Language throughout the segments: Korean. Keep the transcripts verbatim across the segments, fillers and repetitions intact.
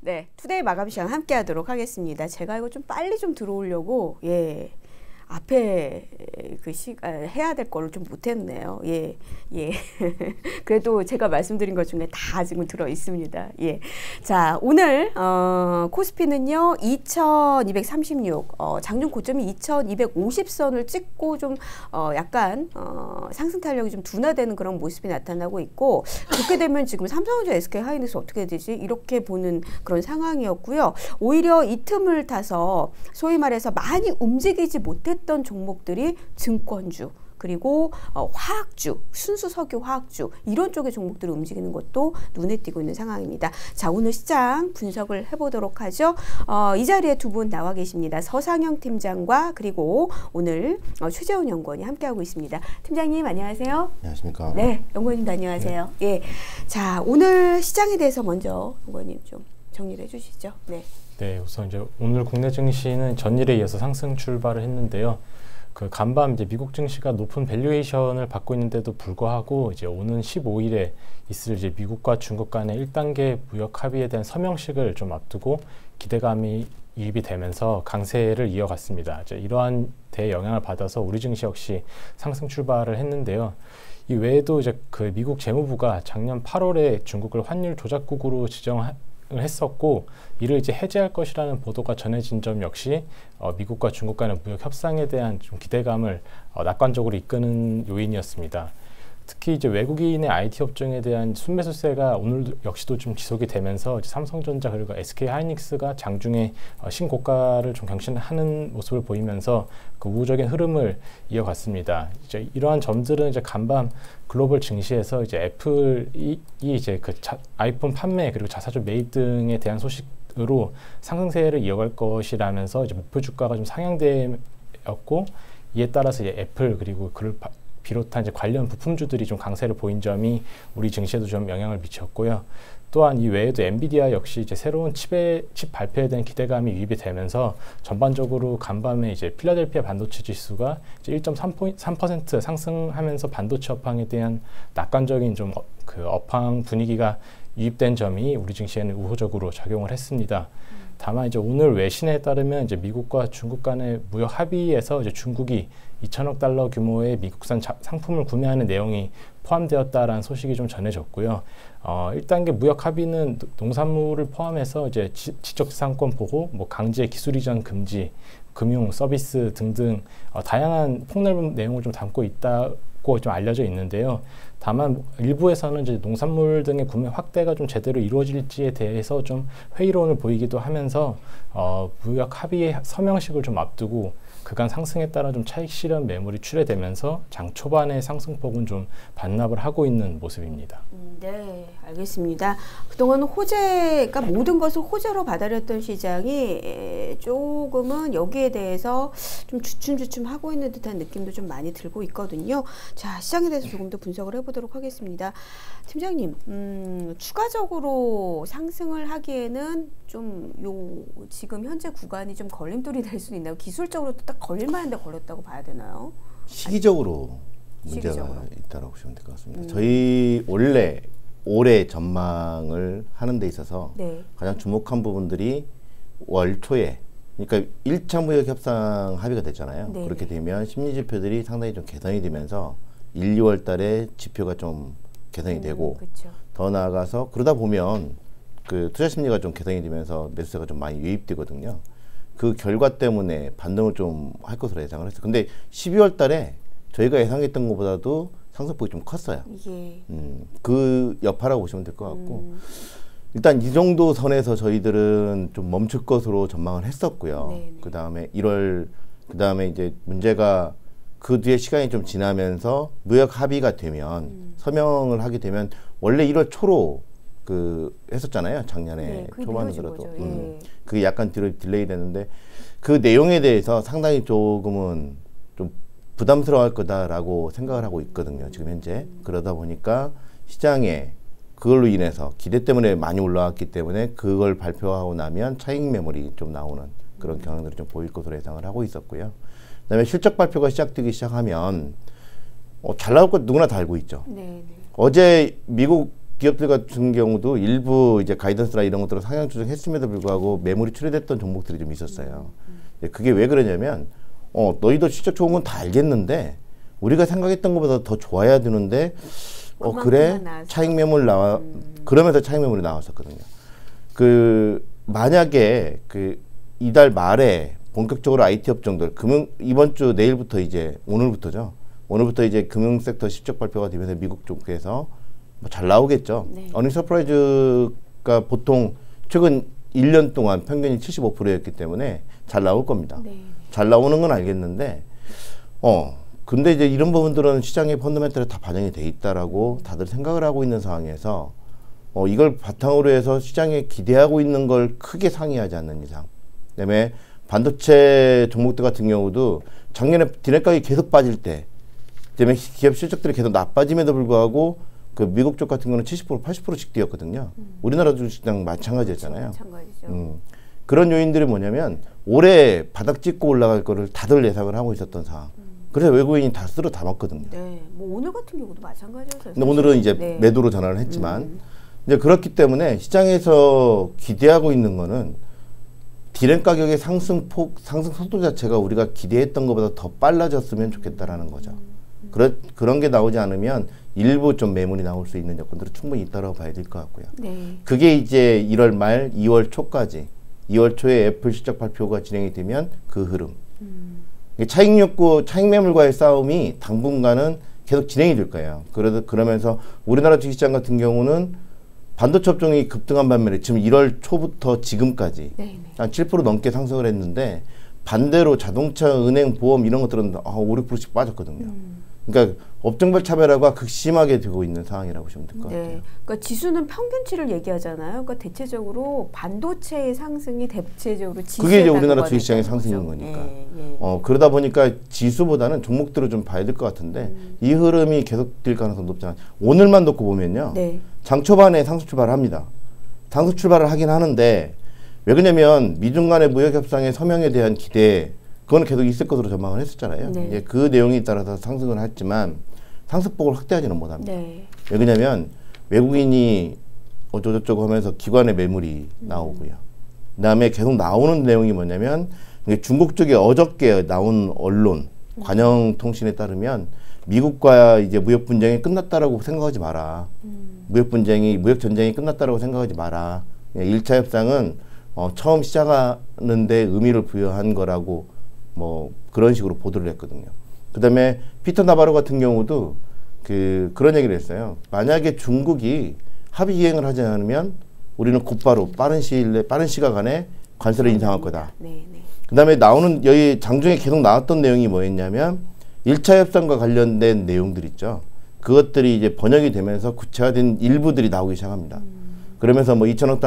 네, 투데이 마감 시간 함께 하도록 하겠습니다. 제가 이거 좀 빨리 좀 들어오려고, 예. 앞에 그 시간 해야 될 거를 좀 못했네요. 예, 예. 그래도 제가 말씀드린 것 중에 다 지금 들어 있습니다. 예. 자, 오늘 어, 코스피는요 이천이백삼십육, 어, 장중 고점이 이천이백오십 선을 찍고 좀 어, 약간 어, 상승 탄력이 좀 둔화되는 그런 모습이 나타나고 있고, 그렇게 되면 지금 삼성전자, 에스케이하이닉스 어떻게 되지? 이렇게 보는 그런 상황이었고요. 오히려 이 틈을 타서 소위 말해서 많이 움직이지 못했 했던 종목들이 증권주, 그리고 어, 화학주, 순수 석유 화학주, 이런 쪽의 종목들이 움직이는 것도 눈에 띄고 있는 상황입니다. 자, 오늘 시장 분석을 해보도록 하죠. 어, 이 자리에 두 분 나와 계십니다. 서상영 팀장과 그리고 오늘 어, 최재훈 연구원이 함께하고 있습니다. 팀장님 안녕하세요. 안녕하십니까. 네, 연구원님도 안녕하세요. 네. 예, 자, 오늘 시장에 대해서 먼저 연구원님 좀 정리를 해주시죠. 네. 네, 우선 이제 오늘 국내 증시는 전일에 이어서 상승 출발을 했는데요. 그 간밤 이제 미국 증시가 높은 밸류에이션을 받고 있는데도 불구하고 이제 오는 십오 일에 있을 이제 미국과 중국 간의 일 단계 무역 합의에 대한 서명식을 좀 앞두고 기대감이 유입이 되면서 강세를 이어갔습니다. 이제 이러한 대 영향을 받아서 우리 증시 역시 상승 출발을 했는데요. 이 외에도 이제 그 미국 재무부가 작년 팔월에 중국을 환율 조작국으로 지정 했었고, 이를 이제 해제할 것이라는 보도가 전해진 점 역시 어, 미국과 중국 간의 무역 협상에 대한 좀 기대감을 어, 낙관적으로 이끄는 요인이었습니다. 특히 이제 외국인의 아이티 업종에 대한 순매수세가 오늘 역시도 좀 지속이 되면서 이제 삼성전자 그리고 에스케이하이닉스가 장중에 어, 신고가를 좀 경신하는 모습을 보이면서 그 우호적인 흐름을 이어갔습니다. 이제 이러한 점들은 이제 간밤 글로벌 증시에서 이제 애플이 이제 그 자, 아이폰 판매 그리고 자사주 매입 등에 대한 소식으로 상승세를 이어갈 것이라면서 이제 목표 주가가 좀 상향되었고, 이에 따라서 이제 애플 그리고 그를 바, 비롯한 이제 관련 부품주들이 좀 강세를 보인 점이 우리 증시에도 좀 영향을 미쳤고요. 또한 이 외에도 엔비디아 역시 이제 새로운 칩의, 칩 발표에 대한 기대감이 유입이 되면서 전반적으로 간밤에 이제 필라델피아 반도체 지수가 이제 일 점 삼 퍼센트 상승하면서 반도체 업황에 대한 낙관적인 좀 그 업황 분위기가 유입된 점이 우리 증시에는 우호적으로 작용을 했습니다. 다만 이제 오늘 외신에 따르면 이제 미국과 중국 간의 무역 합의에서 이제 중국이 이천억 달러 규모의 미국산 자, 상품을 구매하는 내용이 포함되었다라는 소식이 좀 전해졌고요. 어, 일 단계 무역 합의는 농산물을 포함해서 이제 지, 지적재산권 보호, 뭐 강제 기술 이전 금지, 금융 서비스 등등 어, 다양한 폭넓은 내용을 좀 담고 있다고 좀 알려져 있는데요. 다만 일부에서는 이제 농산물 등의 구매 확대가 좀 제대로 이루어질지에 대해서 좀 회의론을 보이기도 하면서 어, 무역 합의의 서명식을 좀 앞두고 그간 상승에 따라 좀 차익 실현 매물이 출회되면서 장 초반의 상승폭은 좀 반납을 하고 있는 모습입니다. 음, 네, 알겠습니다. 그동안 호재, 그러니까 모든 것을 호재로 받아들였던 시장이 조금은 여기에 대해서 좀 주춤주춤하고 있는 듯한 느낌도 좀 많이 들고 있거든요. 자, 시장에 대해서 조금 더 분석을 해보도록 하겠습니다. 팀장님, 음, 추가적으로 상승을 하기에는 좀 요 지금 현재 구간이 좀 걸림돌이 될 수 있나요? 기술적으로도 딱 걸릴 만한데 걸렸다고 봐야 되나요? 시기적으로 아니, 문제가 시기적으로. 있다고 보시면 될 것 같습니다. 음. 저희 원래 올해 전망을 하는 데 있어서 네. 가장 주목한 부분들이 월 초에, 그러니까 일 차 무역 협상 합의가 됐잖아요. 네. 그렇게 되면 심리 지표들이 상당히 좀 개선이 되면서 일, 이월 달에 지표가 좀 개선이 음, 되고 그쵸. 더 나아가서 그러다 보면 그 투자 심리가 좀 개선이 되면서 매수세가 좀 많이 유입되거든요. 그 결과 때문에 반등을 좀 할 것으로 예상을 했어요. 근데 십이월 달에 저희가 예상했던 것보다도 상승폭이 좀 컸어요. 예. 음, 그 여파라고 보시면 될 것 같고 음. 일단 이 정도 선에서 저희들은 좀 멈출 것으로 전망을 했었고요. 그 다음에 일월, 그 다음에 이제 문제가 그 뒤에 시간이 좀 지나면서 무역 합의가 되면 음. 서명을 하게 되면 원래 일월 초로 그 했었잖아요. 작년에 네, 초반으로도 음, 예. 그게 약간 뒤로 딜레이 됐는데 그 내용에 대해서 상당히 조금은 좀 부담스러워할 거다라고 생각을 하고 있거든요. 지금 현재 음. 그러다 보니까 시장에 그걸로 인해서 기대 때문에 많이 올라왔기 때문에 그걸 발표하고 나면 차익 매물이 좀 나오는 그런 경향들이 좀 보일 것으로 예상을 하고 있었고요. 그다음에 실적 발표가 시작되기 시작하면 어, 잘 나올 것 누구나 다 알고 있죠. 네네. 어제 미국 기업들 같은 경우도 일부 이제 가이던스나 이런 것들을 상향 조정했음에도 불구하고 매물이 출회됐던 종목들이 좀 있었어요. 음. 그게 왜 그러냐면 어 너희도 실적 좋은 건 다 알겠는데 우리가 생각했던 것보다 더 좋아야 되는데 어 그래 차익 매물 나와 음. 그러면서 차익 매물이 나왔었거든요. 그 만약에 그 이달 말에 본격적으로 아이티 업종들 금융 이번 주 내일부터 이제 오늘부터죠. 오늘부터 이제 금융 섹터 실적 발표가 되면서 미국 쪽에서 뭐 잘 나오겠죠. 네. 어닝 서프라이즈가 보통 최근 일 년 동안 평균이 칠십오 퍼센트였기 때문에 잘 나올 겁니다. 네. 잘 나오는 건 알겠는데 어 근데 이제 이런 부분들은 시장의 펀더멘털에 다 반영이 돼 있다라고 다들 생각을 하고 있는 상황에서 어 이걸 바탕으로 해서 시장에 기대하고 있는 걸 크게 상회하지 않는 이상 그다음에 반도체 종목들 같은 경우도 작년에 디램 가격이 계속 빠질 때 그다음에 기업 실적들이 계속 나빠짐에도 불구하고 그 미국 쪽 같은 경우는 칠십 퍼센트, 팔십 퍼센트씩 뛰었거든요. 음. 우리나라 주식시장 마찬가지였잖아요. 마찬가지죠. 음. 그런 요인들이 뭐냐면 올해 바닥 찍고 올라갈 거를 다들 예상을 하고 있었던 상황. 음. 그래서 외국인이 다 쓸어 담았거든요. 네, 뭐 오늘 같은 경우도 마찬가지였어요. 근데 오늘은 이제 네. 매도로 전환을 했지만 음. 이제 그렇기 때문에 시장에서 기대하고 있는 거는 디램 가격의 상승 폭, 상승 속도 자체가 우리가 기대했던 것보다 더 빨라졌으면 좋겠다라는 거죠. 음. 그러, 그런 게 나오지 않으면 일부 좀 매물이 나올 수 있는 여건들은 충분히 있다고 봐야 될 것 같고요. 네. 그게 이제 일월 말, 이월 초까지, 이월 초에 애플 실적 발표가 진행이 되면 그 흐름. 음. 차익 욕구, 차익 매물과의 싸움이 당분간은 계속 진행이 될 거예요. 그러, 그러면서 우리나라 주식시장 같은 경우는 반도체 업종이 급등한 반면에 지금 일월 초부터 지금까지 네네. 한 칠 퍼센트 넘게 상승을 했는데 반대로 자동차, 은행, 보험 이런 것들은 아, 오, 육 퍼센트씩 빠졌거든요. 음. 그러니까 업종별 차별화가 극심하게 되고 있는 상황이라고 보시면 될 것 네. 같아요. 그러니까 지수는 평균치를 얘기하잖아요. 그러니까 대체적으로 반도체의 상승이 대체적으로 지수에 그게 이제 우리나라 주식시장의 상승인 거니까. 예, 예. 어, 그러다 보니까 지수보다는 종목들을 좀 봐야 될 것 같은데 음. 이 흐름이 계속될 가능성이 높잖아요. 오늘만 놓고 보면요. 네. 장 초반에 상승 출발을 합니다. 상승 출발을 하긴 하는데 왜 그러냐면 미중 간의 무역 협상의 서명에 대한 기대 그거는 계속 있을 것으로 전망을 했었잖아요. 네. 이제 그 내용에 따라서 상승을 했지만 상승폭을 확대하지는 못합니다. 네. 왜 그러냐면 외국인이 어쩌고저쩌고 하면서 기관의 매물이 음. 나오고요. 그 다음에 계속 나오는 내용이 뭐냐면 중국 쪽에 어저께 나온 언론 음. 관영통신에 따르면 미국과 이제 무역 분쟁이 끝났다라고 생각하지 마라. 음. 무역 분쟁이 무역 전쟁이 끝났다라고 생각하지 마라. 일 차 협상은 어, 처음 시작하는데 의미를 부여한 거라고 뭐 그런 식으로 보도를 했거든요. 그다음에 피터 나바로 같은 경우도 그 그런 얘기를 했어요. 만약에 중국이 합의 이행을 하지 않으면 우리는 곧바로 빠른 시일 내 빠른 시각 안에 관세를 인상할 거다. 네, 네. 그다음에 나오는 여기 장중에 계속 나왔던 내용이 뭐였냐면 일 차 협상과 관련된 내용들 있죠. 그것들이 이제 번역이 되면서 구체화된 일부들이 나오기 시작합니다. 음. 그러면서 뭐 이천억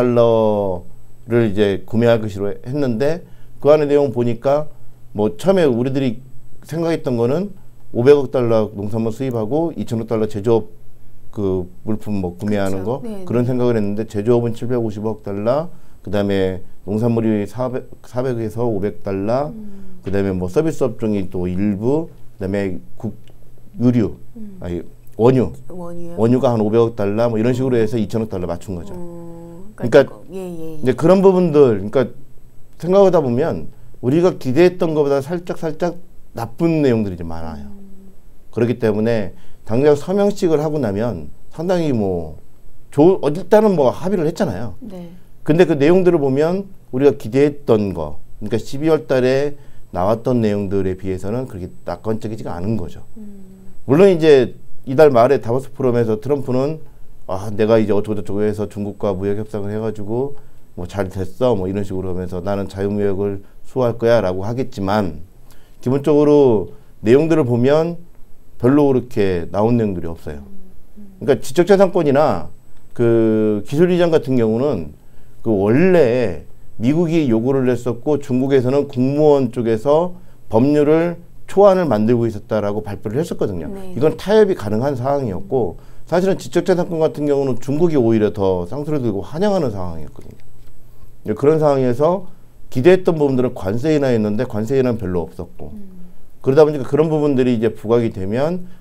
달러를 이제 구매할 것으로 했는데 그 안에 내용 보니까 뭐 처음에 우리들이 생각했던 거는 오백억 달러 농산물 수입하고 이천억 달러 제조업 그 물품 뭐 구매하는 그렇죠. 거 네네. 그런 생각을 했는데 제조업은 칠백오십억 달러 그다음에 농산물이 사백, 사백에서 오백 달러 음. 그다음에 뭐 서비스 업종이 또 일부 그다음에 국 유류 음. 아니 원유 원유요? 원유가 한 오백억 달러 뭐 이런 식으로 해서 이천억 달러 맞춘 거죠. 음. 그러니까, 그러니까 예, 예, 예. 이제 그런 부분들 그러니까 생각하다 보면 우리가 기대했던 것보다 살짝 살짝 나쁜 내용들이 좀 많아요. 음. 그렇기 때문에 당장 서명식을 하고 나면 상당히 뭐 조, 일단은 뭐 합의를 했잖아요. 네. 근데 그 내용들을 보면 우리가 기대했던 거, 그러니까 십이월 달에 나왔던 내용들에 비해서는 그렇게 낙관적이지가 않은 거죠. 음. 물론 이제 이달 말에 다보스 포럼에서 트럼프는 아, 내가 이제 어쩌고저쩌고 해서 중국과 무역 협상을 해가지고 뭐 잘 됐어 뭐 이런 식으로 하면서 나는 자유무역을 수호할 거야 라고 하겠지만 기본적으로 내용들을 보면 별로 그렇게 나온 내용들이 없어요. 그러니까 지적재산권이나 그 기술이전 같은 경우는 그 원래 미국이 요구를 했었고 중국에서는 국무원 쪽에서 법률을 초안을 만들고 있었다라고 발표를 했었거든요. 네. 이건 타협이 가능한 상황이었고 사실은 지적재산권 같은 경우는 중국이 오히려 더 쌍수를 들고 환영하는 상황이었거든요. 그런 상황에서 기대했던 부분들은 관세 인하였는데 관세 인하는 별로 없었고 음. 그러다 보니까 그런 부분들이 이제 부각이 되면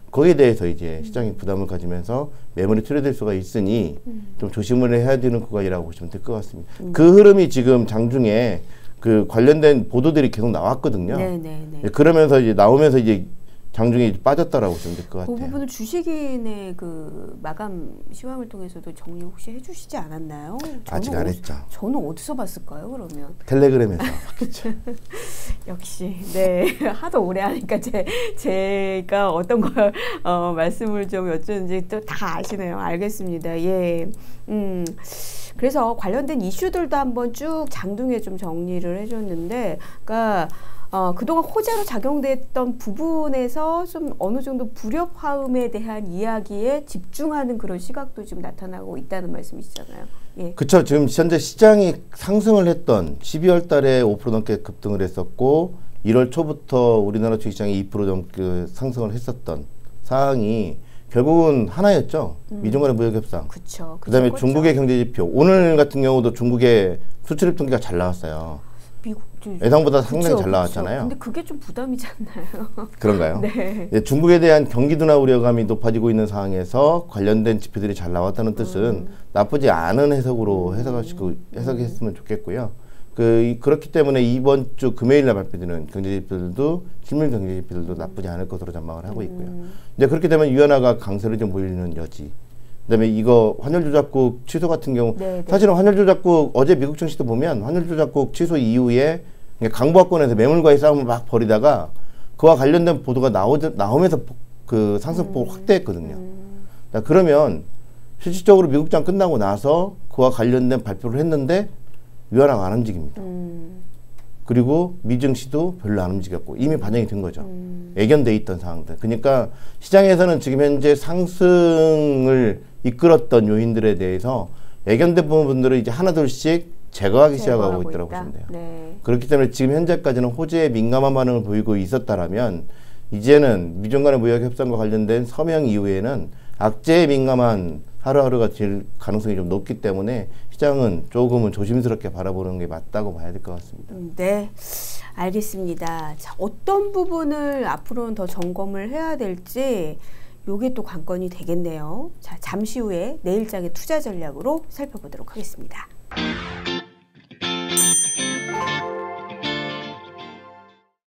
거기에 대해서 이제 시장이 부담을 가지면서 매물이 투여될 수가 있으니 음. 좀 조심을 해야 되는 구간이라고 보시면 될 것 같습니다. 음. 그 흐름이 지금 장중에 그 관련된 보도들이 계속 나왔거든요. 네네네. 그러면서 이제 나오면서 이제 장중에 빠졌다라고 보시면 될 것 같아요. 그 부분은 주식인의 그 마감 시황을 통해서도 정리 혹시 해주시지 않았나요? 아직 안 했죠. 어, 저는 어디서 봤을까요, 그러면? 텔레그램에서 봤겠죠. 역시, 네. 하도 오래 하니까 제, 제가 어떤 걸, 어, 말씀을 좀 여쭈는지 또 다 아시네요. 알겠습니다. 예. 음. 그래서 관련된 이슈들도 한번 쭉 장중에 좀 정리를 해줬는데, 그러니까, 어, 그동안 호재로 작용됐던 부분에서 좀 어느 정도 불협화음에 대한 이야기에 집중하는 그런 시각도 지금 나타나고 있다는 말씀이시잖아요. 예. 그렇죠. 지금 현재 시장이 상승을 했던 십이월 달에 오 퍼센트 넘게 급등을 했었고 일월 초부터 우리나라 주식시장이 이 퍼센트 넘게 상승을 했었던 상황이 결국은 하나였죠. 음. 미중 간의 무역 협상. 그렇죠. 그다음에 중국의 경제 지표. 오늘 같은 경우도 중국의 수출입 통계가 잘 나왔어요. 미국 예상보다 상당히 그쵸, 잘 나왔잖아요. 그쵸. 근데 그게 좀 부담이지 않나요? 그런가요? 네. 예, 중국에 대한 경기 둔화 우려감이 높아지고 있는 상황에서 관련된 지표들이 잘 나왔다는 뜻은 음. 나쁘지 않은 해석으로 해석하시고 해석했으면 좋겠고요. 그 그렇기 때문에 이번 주 금요일날 발표되는 경제 지표들도 실물 경제 지표들도 나쁘지 않을 것으로 전망을 하고 있고요. 음. 이제 그렇게 되면 위안화가 강세를 좀 보이는 여지. 그다음에 이거 환율 조작국 취소 같은 경우 네네. 사실은 환율 조작국 어제 미국 증시도 보면 환율 조작국 취소 이후에 강보합권에서 매물과의 싸움을 막 벌이다가 그와 관련된 보도가 나오, 나오면서 그 상승폭을 음. 확대했거든요. 음. 그러면 실질적으로 미국장 끝나고 나서 그와 관련된 발표를 했는데 위안화가 안 움직입니다. 음. 그리고 미증시도 별로 안 움직였고 이미 반영이 된 거죠. 음. 예견돼 있던 상황들. 그러니까 시장에서는 지금 현재 상승을 이끌었던 요인들에 대해서 예견된 부분들을 이제 하나둘씩 제거하기 시작하고 있다고 보시면 돼요. 네. 그렇기 때문에 지금 현재까지는 호재에 민감한 반응을 보이고 있었다라면 이제는 미중 간의 무역 협상과 관련된 서명 이후에는 악재에 민감한 하루하루가 될 가능성이 좀 높기 때문에 시장은 조금은 조심스럽게 바라보는 게 맞다고 봐야 될 것 같습니다. 네, 알겠습니다. 자, 어떤 부분을 앞으로는 더 점검을 해야 될지 요게 또 관건이 되겠네요. 자, 잠시 후에 내일장의 투자 전략으로 살펴보도록 하겠습니다.